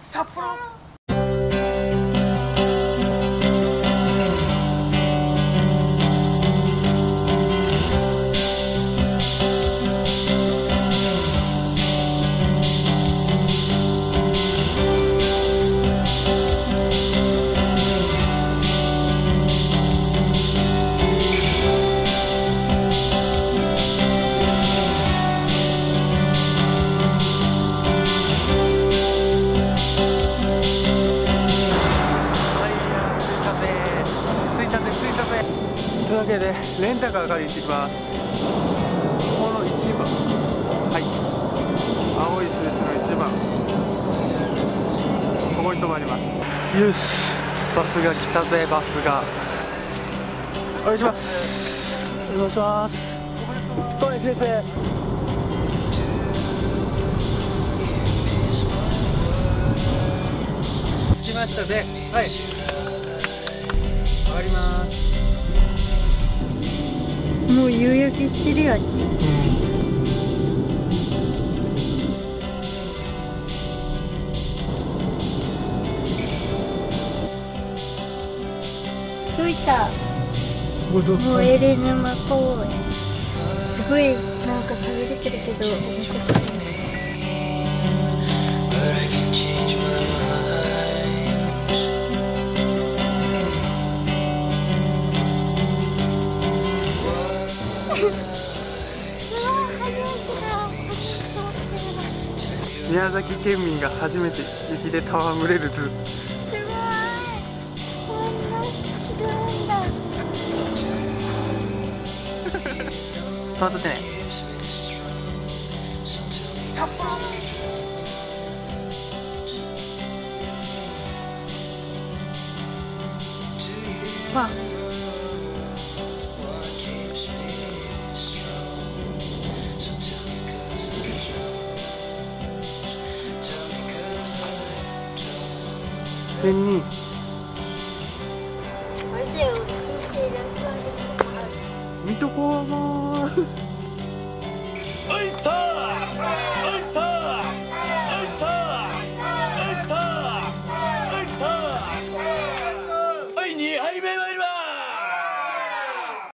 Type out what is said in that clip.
札幌。というわけでレンタカー借りに行ってきます。ここの1番、はい、青い印の1番、ここに止まります。よし、バスが来たぜ。バスがお願いします。お願いします。小林先生、着きましたぜ。はい、上がります。 もう夕焼けしてるよ。着いた。モエレ沼公園。すごいなんか寂れてるけど面白かった。 宮崎県民が初めて雪で戯れる図。 すごい。こんなするんだ。 止まっとってね。札幌。 わ。 仙人。水戸黄門。おいしそう。